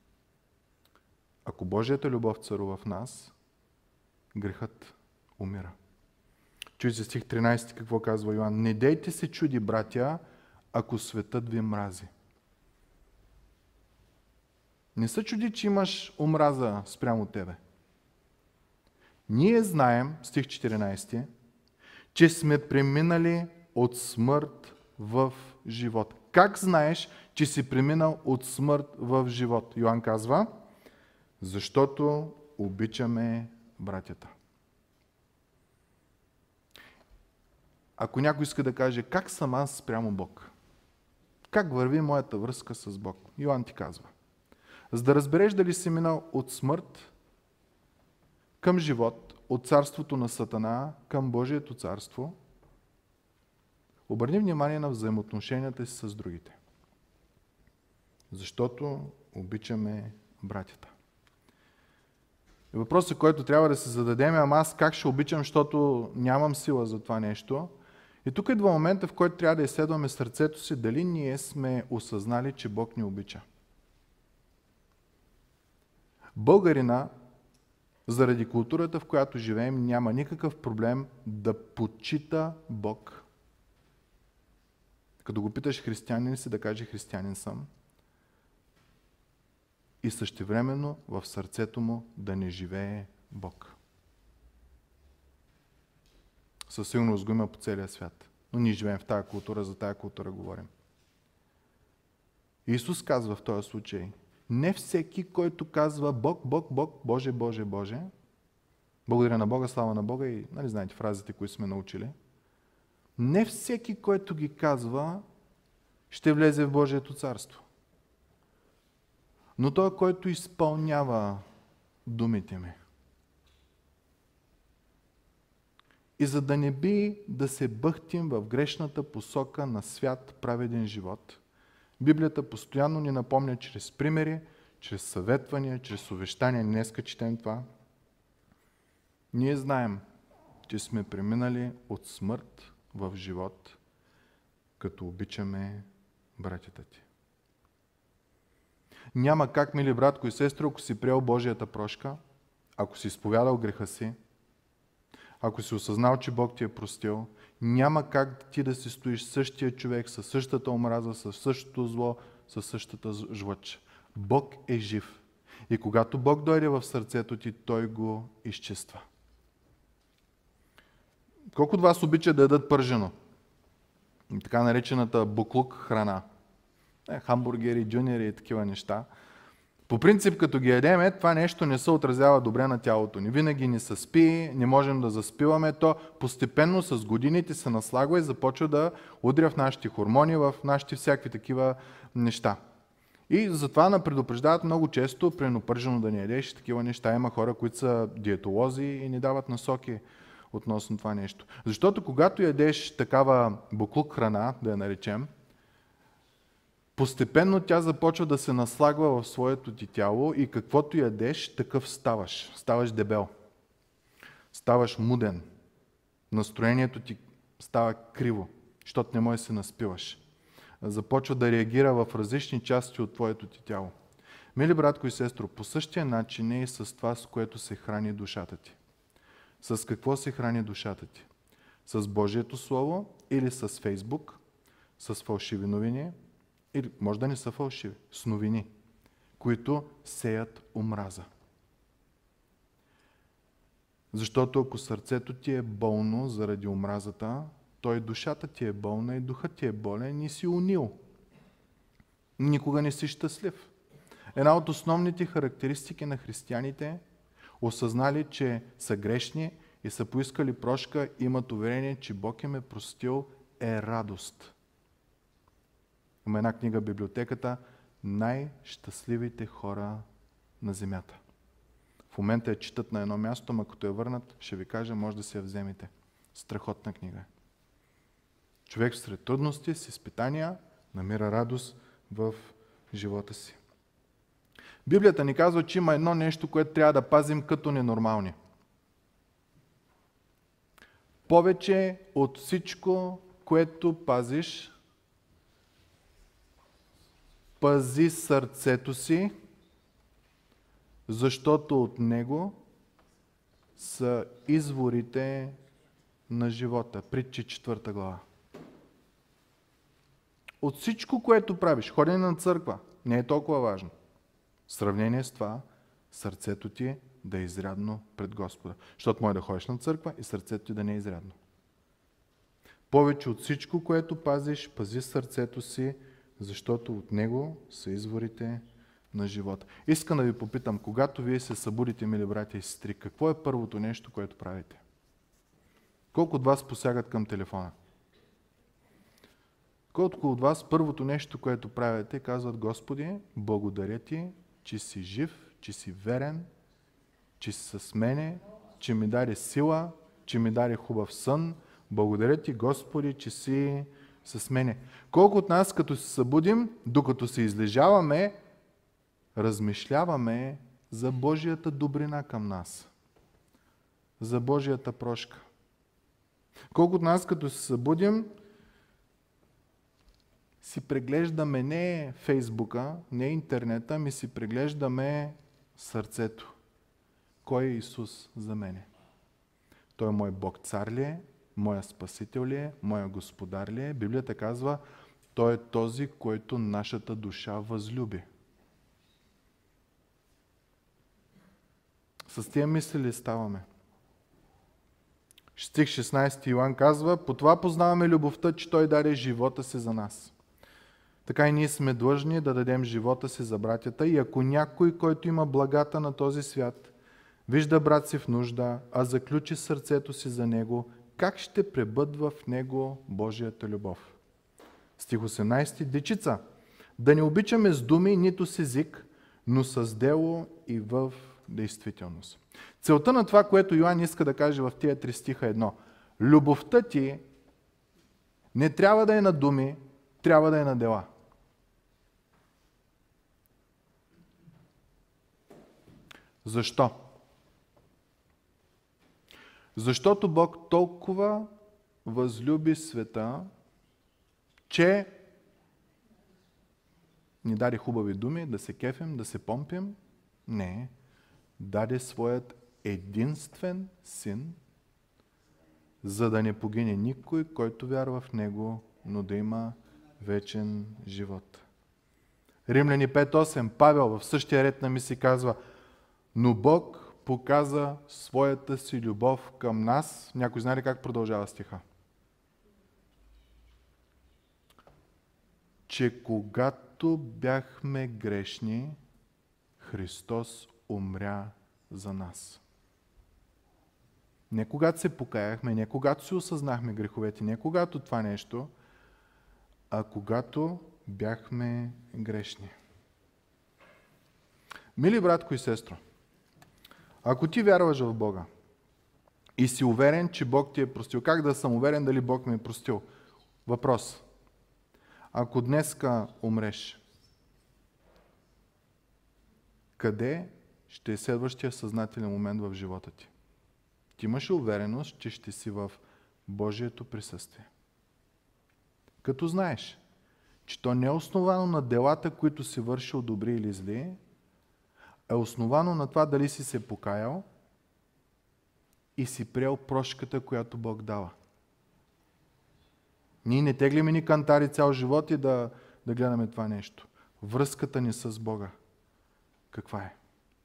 Ако Божията любов царува в нас, грехът умира. Чуйте стих тринайсети какво казва Йоан. Не дейте се чуди, братя, ако светът ви мрази. Не се чуди, че имаш омраза спрямо тебе. Ние знаем, стих четиринайсети, че сме преминали от смърт в живот. Как знаеш, че си преминал от смърт в живот? Йоан казва, защото обичаме братята. Ако някой иска да каже, как съм аз спрямо Бог? Как върви моята връзка с Бог? Йоан ти казва. За да разбереш дали си минал от смърт към живот, от царството на Сатана към Божието царство, обърни внимание на взаимоотношенията си с другите. Защото обичаме братята. И въпросът, който трябва да се зададем, ама аз как ще обичам, защото нямам сила за това нещо. И тук идва момента, в който трябва да изследваме сърцето си, дали ние сме осъзнали, че Бог ни обича. Българина, заради културата, в която живеем, няма никакъв проблем да почита Бог. Като го питаш християнин ли си, да каже християнин съм. И същевременно в сърцето му да не живее Бог. Със сигурност го има по целия свят. Но ние живеем в тази култура, за тази култура говорим. Исус казва в този случай, не всеки, който казва Бог, Бог, Бог, Боже, Боже, Боже, благодаря на Бога, слава на Бога и нали знаете фразите, които сме научили, не всеки, който ги казва, ще влезе в Божието царство. Но той, който изпълнява думите ми. И за да не би да се бъхтим в грешната посока на свят праведен живот, Библията постоянно ни напомня чрез примери, чрез съветвания, чрез увещания. Днеска четем това. Ние знаем, че сме преминали от смърт в живот, като обичаме братята ти. Няма как, мили братко и сестро, ако си приел Божията прошка, ако си изповядал греха си, ако си осъзнал, че Бог ти е простил, няма как ти да си стоиш същия човек, със същата омраза, със същото зло, със същата жлъч. Бог е жив. И когато Бог дойде в сърцето ти, Той го изчиства. Колко от вас обича да ядат пържено? Така наречената буклук храна. Е, хамбургери, дюнери и такива неща. По принцип, като ги ядеме, това нещо не се отразява добре на тялото ни. Винаги ни се спи, не можем да заспиваме. То постепенно с годините се наслагва и започва да удря в нашите хормони, в нашите всякакви такива неща. И затова на предупреждават много често, при пържено да не ядеш такива неща. Има хора, които са диетолози и ни дават насоки относно това нещо. Защото когато ядеш такава буклук храна, да я наречем, постепенно тя започва да се наслагва в своето ти тяло и каквото ядеш, такъв ставаш. Ставаш дебел. Ставаш муден. Настроението ти става криво, защото не можеш да се наспиваш. Започва да реагира в различни части от твоето ти тяло. Мили братко и сестро, по същия начин е и с това, с което се храни душата ти. С какво се храни душата ти? С Божието Слово или с Фейсбук, с фалшиви новини, или може да не са фалшиви, с новини, които сеят омраза. Защото ако сърцето ти е болно заради омразата, то и душата ти е болна и духът ти е болен и си унил. Никога не си щастлив. Една от основните характеристики на християните, осъзнали, че са грешни и са поискали прошка, имат уверение, че Бог им е простил, е радост. Има една книга в библиотеката "Най-щастливите хора на земята". В момента я четат на едно място, но като я върнат, ще ви кажа, може да си я вземете. Страхотна книга. Човек сред трудности, с изпитания, намира радост в живота си. Библията ни казва, че има едно нещо, което трябва да пазим като ненормални. Повече от всичко, което пазиш, пази сърцето си, защото от него са изворите на живота. Притчи четвърта глава. От всичко, което правиш, ходене на църква, не е толкова важно. В сравнение с това, сърцето ти да е изрядно пред Господа. Защото може да ходиш на църква и сърцето ти да не е изрядно. Повече от всичко, което пазиш, пази сърцето си, защото от него са изворите на живота. Искам да ви попитам, когато вие се събудите, мили братя и сестри, какво е първото нещо, което правите? Колко от вас посягат към телефона? Колко от вас първото нещо, което правите, казват: Господи, благодаря ти, че си жив, че си верен, че си с мене, че ми даде сила, че ми даде хубав сън. Благодаря ти, Господи, че си с мене. Колко от нас, като се събудим, докато се излежаваме, размишляваме за Божията добрина към нас, за Божията прошка. Колко от нас, като се събудим, си преглеждаме не Фейсбука, не интернета, ми си преглеждаме сърцето. Кой е Исус за мене? Той е мой Бог цар ли е? Моя Спасител ли е? Моя Господар ли е? Библията казва, Той е този, който нашата душа възлюби. С тия мисли ли ставаме? Стих шестнайсети Йоан казва: по това познаваме любовта, че Той даде живота си за нас. Така и ние сме длъжни да дадем живота си за братята, и ако някой, който има благата на този свят, вижда брат си в нужда, а заключи сърцето си за него, как ще пребъдва в него Божията любов? Стих осемнайсети. Дечица, да не обичаме с думи, нито с език, но с дело и в действителност. Целта на това, което Йоан иска да каже в тия три стиха, е едно. Любовта ти не трябва да е на думи, трябва да е на дела. Защо? Защото Бог толкова възлюби света, че ни даде хубави думи, да се кефим, да се помпим. Не. Даде своят единствен син, за да не погине никой, който вярва в него, но да има вечен живот. Римляни пет осем. Павел в същия ред на мисли казва: но Бог показа своята си любов към нас. Някой знае ли как продължава стиха? Че когато бяхме грешни, Христос умря за нас. Не когато се покаяхме, не когато си осъзнахме греховете, не когато това нещо, а когато бяхме грешни. Мили братко и сестро, ако ти вярваш в Бога и си уверен, че Бог ти е простил, как да съм уверен дали Бог ми е простил? Въпрос. Ако днеска умреш, къде ще е следващия съзнателен момент в живота ти? Ти имаш увереност, че ще си в Божието присъствие. Като знаеш, че то не е основано на делата, които си вършил добри или зли, е основано на това дали си се покаял и си приел прошката, която Бог дава. Ние не теглиме ни кантари цял живот и да, да гледаме това нещо. Връзката ни с Бога каква е?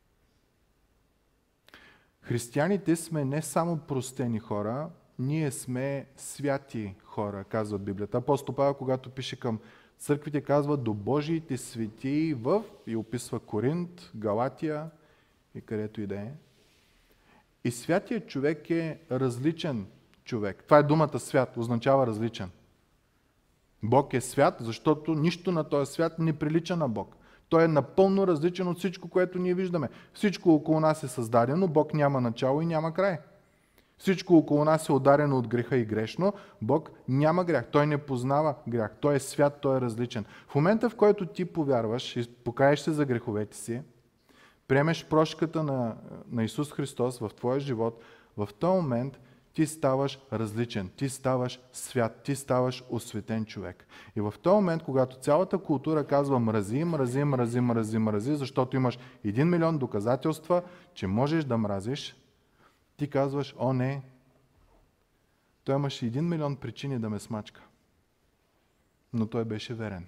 Християните сме не само простени хора, ние сме святи хора, казва Библията. Апостол Павел, когато пише към църквите, казва до Божиите светии в, и описва Коринт, Галатия и където и да е. И святият човек е различен човек. Това е думата свят, означава различен. Бог е свят, защото нищо на този свят не прилича на Бог. Той е напълно различен от всичко, което ние виждаме. Всичко около нас е създадено, Бог няма начало и няма край. Всичко около нас е ударено от греха и грешно, Бог няма грях. Той не познава грях. Той е свят, той е различен. В момента, в който ти повярваш и покаеш се за греховете си, приемеш прошката на, на Исус Христос в твоя живот, в този момент ти ставаш различен, ти ставаш свят, ти ставаш осветен човек. И в този момент, когато цялата култура казва мрази, мрази, мрази, мрази, мрази, защото имаш един милион доказателства, че можеш да мразиш, ти казваш, о не, той имаше един милион причини да ме смачка. Но той беше верен.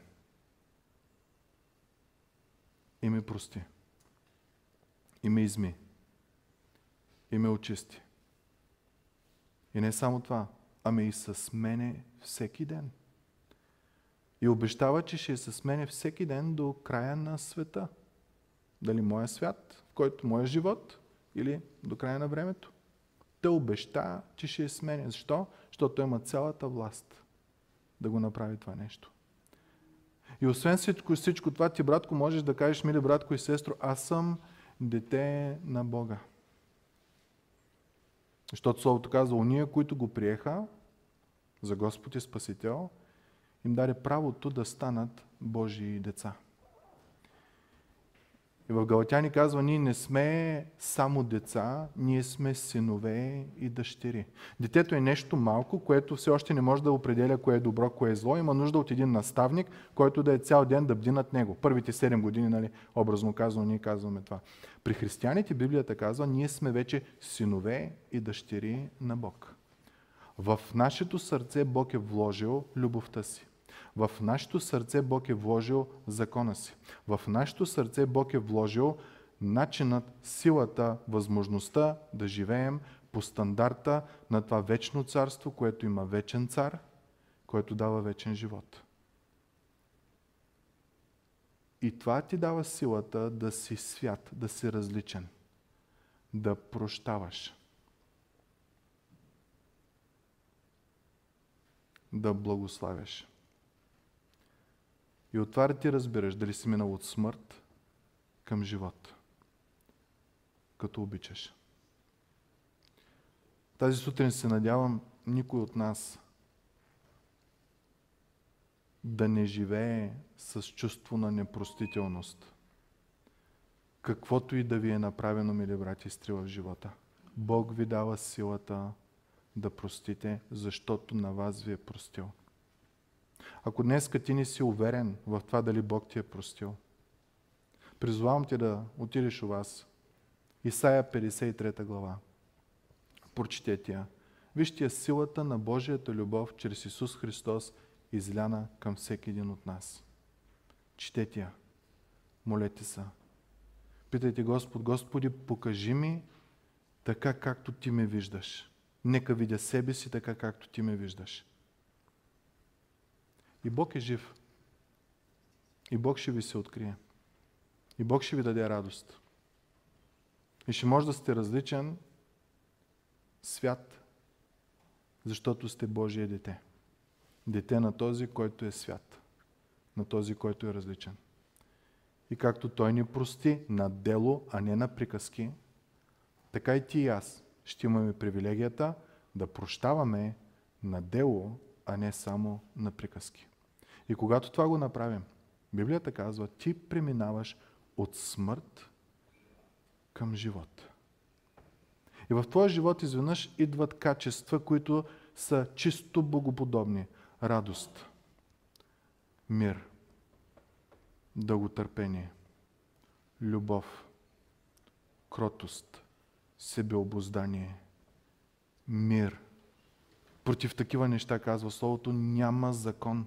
И ме прости. И ме изми. И ме очисти. И не само това, ами и с мене всеки ден. И обещава, че ще е с мене всеки ден до края на света. Дали моя свят, в който моя живот, или до края на времето. Те обеща, че ще е с мене. Защо? Защото има цялата власт да го направи това нещо. И освен всичко, всичко това, ти, братко, можеш да кажеш, мили братко и сестро, аз съм дете на Бога. Защото Словото казва, уния, които го приеха за Господ и Спасител, им даде правото да станат Божии деца. И в Галатяни казва, ние не сме само деца, ние сме синове и дъщери. Детето е нещо малко, което все още не може да определя кое е добро, кое е зло. Има нужда от един наставник, който да е цял ден да бди над него. Първите седем години, нали, образно казано, ние казваме това. При християните Библията казва, ние сме вече синове и дъщери на Бог. В нашето сърце Бог е вложил любовта си. В нашето сърце Бог е вложил закона си. В нашето сърце Бог е вложил начинът, силата, възможността да живеем по стандарта на това вечно царство, което има вечен цар, който дава вечен живот. И това ти дава силата да си свят, да си различен, да прощаваш, да благославяш. И от това да ти разбираш дали си минал от смърт към живот, като обичаш. Тази сутрин се надявам никой от нас да не живее с чувство на непростителност. Каквото и да ви е направено, мили брати и сестри, в живота. Бог ви дава силата да простите, защото на вас ви е простил. Ако днеска ти не си уверен в това дали Бог ти е простил, призовавам те да отидеш у вас. Исаия петдесет и трета глава. Прочетете я. Вижте силата на Божията любов чрез Исус Христос изляна към всеки един от нас. Четете я. Молете се. Питайте Господ, Господи, покажи ми така, както Ти ме виждаш. Нека видя себе си така, както Ти ме виждаш. И Бог е жив. И Бог ще ви се открие. И Бог ще ви даде радост. И ще може да сте различен свят, защото сте Божие дете. Дете на този, който е свят. На този, който е различен. И както Той ни прости на дело, а не на приказки, така и ти и аз ще имаме привилегията да прощаваме на дело, а не само на приказки. И когато това го направим, Библията казва, ти преминаваш от смърт към живот. И в твоя живот изведнъж идват качества, които са чисто богоподобни. Радост, мир, дълготърпение, любов, кротост, себеобуздание, мир. Против такива неща, казва Словото, няма закон.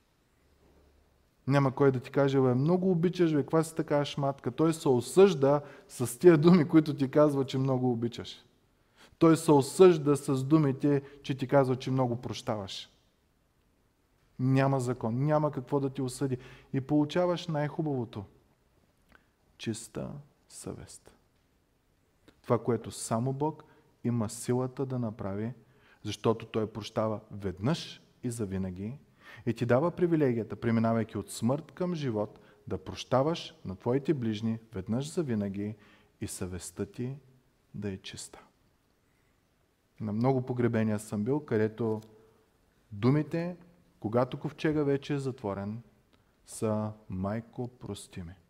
Няма кой да ти каже, бе, много обичаш, бе, каква си така шматка. Той се осъжда с тия думи, които ти казва, че много обичаш. Той се осъжда с думите, че ти казва, че много прощаваш. Няма закон, няма какво да ти осъди. И получаваш най-хубавото. Чиста съвест. Това, което само Бог има силата да направи, защото Той прощава веднъж и завинаги и ти дава привилегията, преминавайки от смърт към живот, да прощаваш на твоите ближни веднъж завинаги и съвестта ти да е чиста. На много погребения съм бил, където думите, когато ковчега вече е затворен, са майко, прости ми.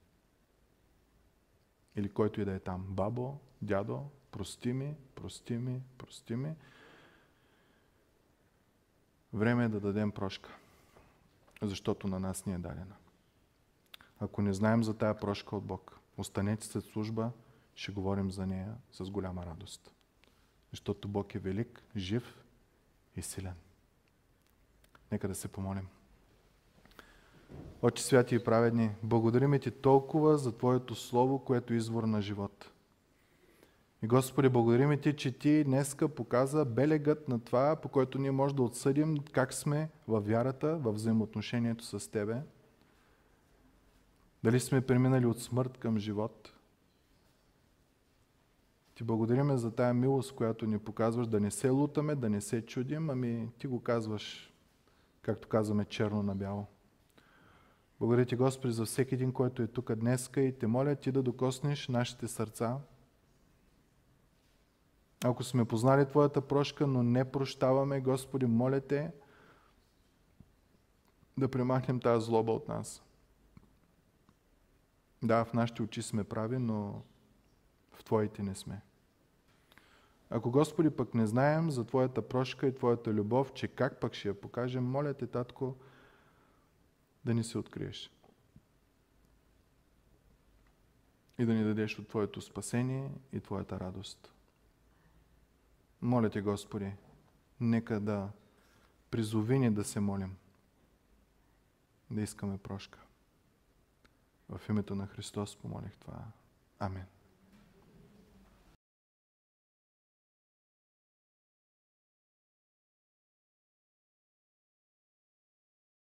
Или който и да е там. Бабо, дядо, прости ми, прости ми, прости ми. Време е да дадем прошка, защото на нас ни е дадена. Ако не знаем за тая прошка от Бог, останете след служба, ще говорим за нея с голяма радост. Защото Бог е велик, жив и силен. Нека да се помолим. Отче святи и праведни, благодарим Ти толкова за Твоето Слово, което е извор на живот. И Господи, благодарим Ти, че Ти днеска показа белегът на това, по който ние можем да отсъдим как сме във вярата, във взаимоотношението с Тебе. Дали сме преминали от смърт към живот. Ти благодариме за тая милост, която ни показваш, да не се лутаме, да не се чудим, ами Ти го казваш, както казваме, черно на бяло. Благодаря Ти, Господи, за всеки един, който е тук днеска и Те моля Ти да докоснеш нашите сърца. Ако сме познали Твоята прошка, но не прощаваме, Господи, моля Те да премахнем тази злоба от нас. Да, в нашите очи сме прави, но в Твоите не сме. Ако, Господи, пък не знаем за Твоята прошка и Твоята любов, че как пък ще я покажем, моля Те, Татко, да ни се откриеш. И да ни дадеш от Твоето спасение и Твоята радост. Моля Те, Господи, нека да призови ни да се молим. да искаме прошка. В името на Христос помолих това. Амин.